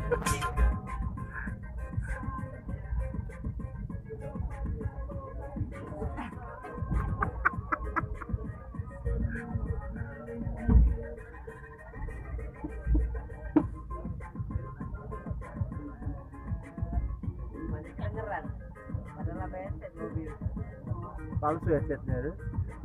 Masih kedengeran. Padahal apa headset mobil. Palsu headsetnya tuh.